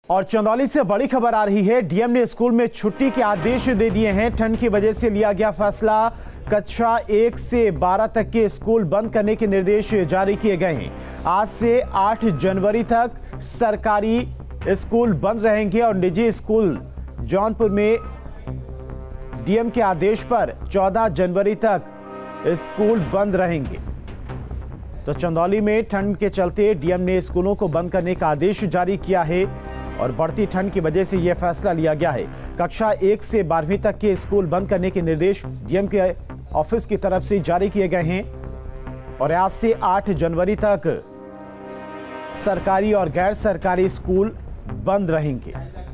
और चंदौली से बड़ी खबर आ रही है। डीएम ने स्कूल में छुट्टी के आदेश दे दिए हैं। ठंड की वजह से लिया गया फैसला। कक्षा 1 से 12 तक के स्कूल बंद करने के निर्देश जारी किए गए हैं। आज से 8 जनवरी तक सरकारी स्कूल बंद रहेंगे और निजी स्कूल जौनपुर में डीएम के आदेश पर 14 जनवरी तक स्कूल बंद रहेंगे। तो चंदौली में ठंड के चलते डीएम ने स्कूलों को बंद करने का आदेश जारी किया है और बढ़ती ठंड की वजह से यह फैसला लिया गया है। कक्षा 1 से 12वीं तक के स्कूल बंद करने के निर्देश डीएम के ऑफिस की तरफ से जारी किए गए हैं और आज से 8 जनवरी तक सरकारी और गैर सरकारी स्कूल बंद रहेंगे।